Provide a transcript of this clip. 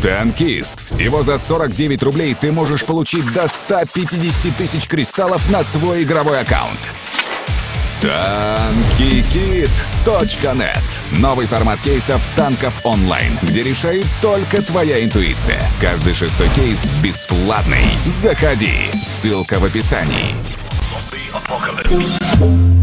Танкист. Всего за 49 рублей ты можешь получить до 150 тысяч кристаллов на свой игровой аккаунт. TankyKit.net. Новый формат кейсов танков онлайн, где решает только твоя интуиция. Каждый шестой кейс бесплатный. Заходи. Ссылка в описании. Zombie Apocalypse.